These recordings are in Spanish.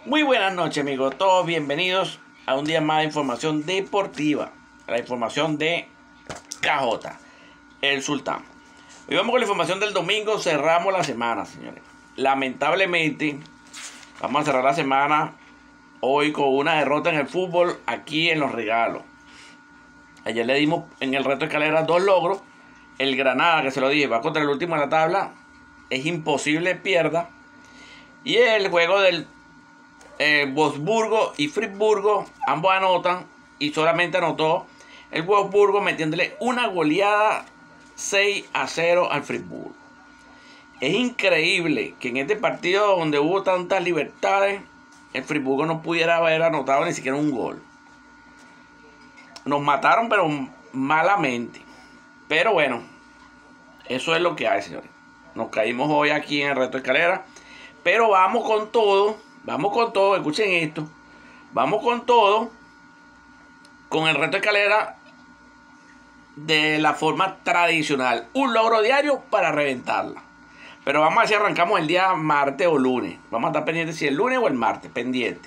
Muy buenas noches, amigos, todos bienvenidos a un día más de información deportiva, la información de KJ, el Sultán. Hoy vamos con la información del domingo, cerramos la semana, señores. Lamentablemente, vamos a cerrar la semana hoy con una derrota en el fútbol aquí en Los Regalos. Ayer le dimos en el reto de escalera 2 logros. El Granada, que se lo dije, va contra el último de la tabla, es imposible pierda. Y el juego del Wolfsburgo y Friburgo, ambos anotan, y solamente anotó el Wolfsburgo metiéndole una goleada 6-0 al Friburgo. Es increíble que en este partido donde hubo tantas libertades, el Friburgo no pudiera haber anotado ni siquiera un gol. Nos mataron, pero malamente. Pero bueno, eso es lo que hay, señores. Nos caímos hoy aquí en el reto de escalera, pero vamos con todo. Vamos con todo, escuchen esto. Vamos con todo, con el reto de escalera de la forma tradicional. Un logro diario para reventarla. Pero vamos a ver si arrancamos el día martes o lunes. Vamos a estar pendientes si el lunes o el martes, pendiente.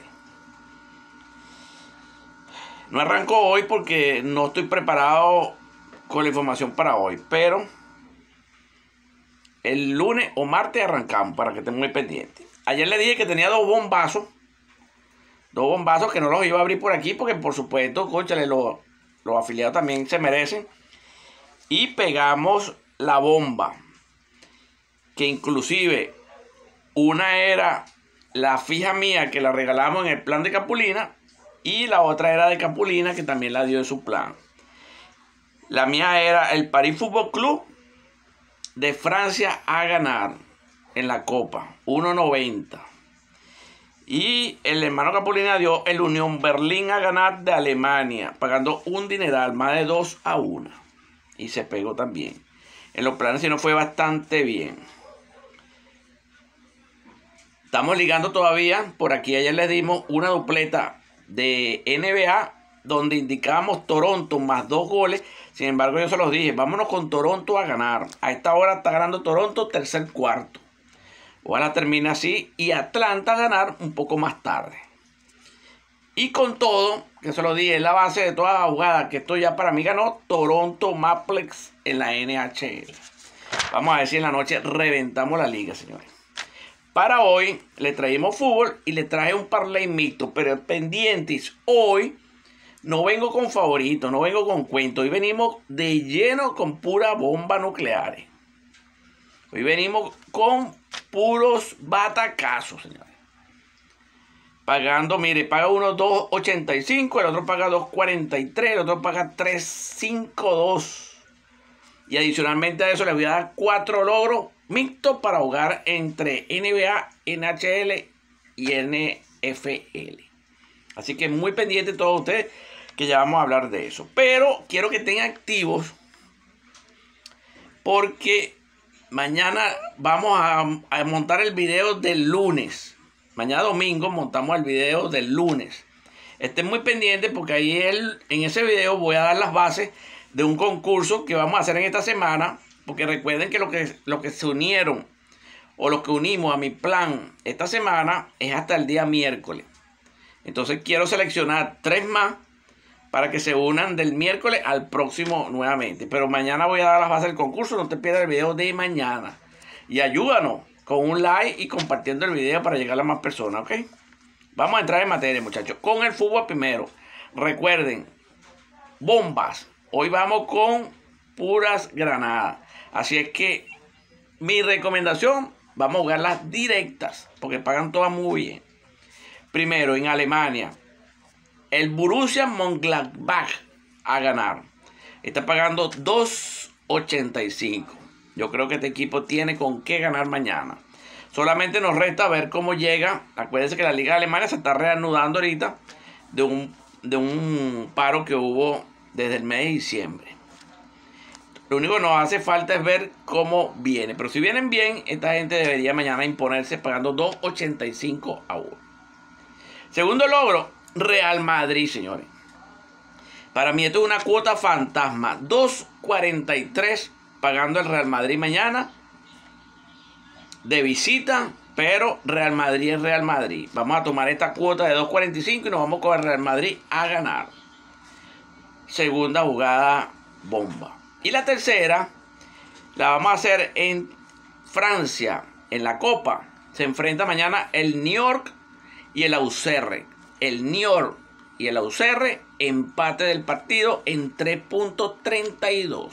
No arranco hoy porque no estoy preparado con la información para hoy. Pero el lunes o martes arrancamos para que estén muy pendientes. Ayer le dije que tenía dos bombazos que no los iba a abrir por aquí porque por supuesto, cónchale, los afiliados también se merecen. Y pegamos la bomba, que inclusive una era la fija mía que la regalamos en el plan de Capulina y la otra era de Capulina que también la dio en su plan. La mía era el Paris Football Club de Francia a ganar en la Copa, 1.90. Y el hermano Capulina dio el Unión Berlín a ganar de Alemania, pagando un dineral, más de 2-1. Y se pegó también. En los planes sí nos fue bastante bien. Estamos ligando todavía. Por aquí ayer les dimos una dupleta de NBA, donde indicábamos Toronto más 2 goles. Sin embargo, yo se los dije, vámonos con Toronto a ganar. A esta hora está ganando Toronto tercer cuarto. Ojalá termine así y Atlanta a ganar un poco más tarde. Y con todo, que se lo dije, es la base de toda la jugada, que esto ya para mí ganó Toronto Maplex en la NHL. Vamos a ver si en la noche reventamos la liga, señores. Para hoy le traímos fútbol y le traje un parlay mixto, pero pendientes. Hoy no vengo con favoritos, no vengo con cuentos. Hoy venimos de lleno con pura bomba nucleares. Hoy venimos con puros batacazos, señores. Pagando, mire, paga uno 2.85, el otro paga 2.43, el otro paga 3.52. Y adicionalmente a eso les voy a dar 4 logros mixtos para jugar entre NBA, NHL y NFL. Así que muy pendiente todos ustedes que ya vamos a hablar de eso. Pero quiero que estén activos porque mañana vamos a montar el video del lunes. Mañana domingo montamos el video del lunes. Estén muy pendientes porque ahí en ese video voy a dar las bases de un concurso que vamos a hacer en esta semana. Porque recuerden que lo que se unieron o lo que unimos a mi plan esta semana es hasta el día miércoles. Entonces quiero seleccionar 3 más para que se unan del miércoles al próximo nuevamente. Pero mañana voy a dar las bases del concurso. No te pierdas el video de mañana. Y ayúdanos con un like y compartiendo el video para llegar a más personas, ¿ok? Vamos a entrar en materia, muchachos. Con el fútbol primero. Recuerden, bombas. Hoy vamos con puras granadas. Así es que mi recomendación, vamos a jugar las directas. Porque pagan todas muy bien. Primero, en Alemania. El Borussia Mönchengladbach a ganar. Está pagando 2.85. Yo creo que este equipo tiene con qué ganar mañana. Solamente nos resta ver cómo llega. Acuérdense que la Liga de Alemania se está reanudando ahorita de un paro que hubo desde el mes de diciembre. Lo único que nos hace falta es ver cómo viene. Pero si vienen bien, esta gente debería mañana imponerse pagando 2.85 a 1. Segundo logro, Real Madrid, señores. Para mí esto es una cuota fantasma. 2.43 pagando el Real Madrid mañana de visita Pero Real Madrid es Real Madrid. Vamos a tomar esta cuota de 2.45 y nos vamos con el Real Madrid a ganar. Segunda jugada bomba. Y la tercera la vamos a hacer en Francia, en la Copa. Se enfrenta mañana el Niort y el Auxerre. El Niort y el Auxerre, empate del partido en 3.32.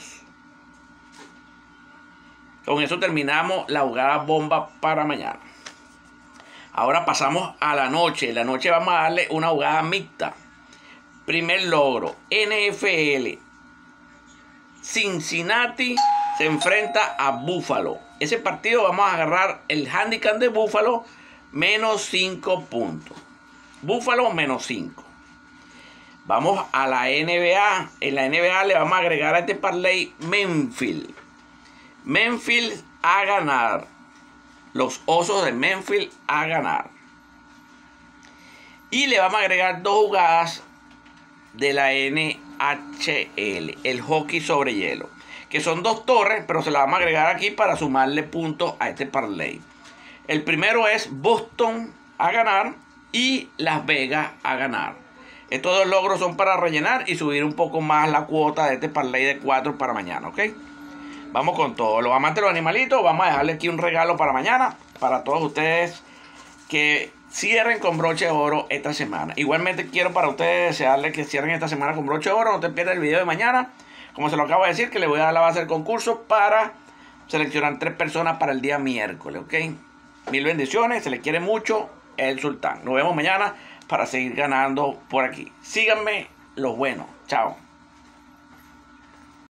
Con eso terminamos la jugada bomba para mañana. Ahora pasamos a la noche. En la noche vamos a darle una jugada mixta. Primer logro, NFL. Cincinnati se enfrenta a Buffalo. Ese partido vamos a agarrar el handicap de Buffalo menos 5 puntos. Buffalo menos 5. Vamos a la NBA. En la NBA le vamos a agregar a este parlay Memphis. Memphis a ganar. Los Osos de Memphis a ganar. Y le vamos a agregar dos jugadas de la NHL, el hockey sobre hielo, que son dos torres, pero se las vamos a agregar aquí para sumarle puntos a este parlay. El primero es Boston a ganar y Las Vegas a ganar. Estos dos logros son para rellenar y subir un poco más la cuota de este parlay de 4 para mañana, ¿ok? Vamos con todo. Los amantes de los animalitos, vamos a dejarle aquí un regalo para mañana, para todos ustedes que cierren con broche de oro esta semana. Igualmente quiero para ustedes desearles que cierren esta semana con broche de oro. No te pierdas el video de mañana. Como se lo acabo de decir, que le voy a dar la base del concurso para seleccionar 3 personas para el día miércoles, ¿ok? Mil bendiciones, se les quiere mucho, el Sultán. Nos vemos mañana para seguir ganando por aquí. Síganme los buenos. Chao.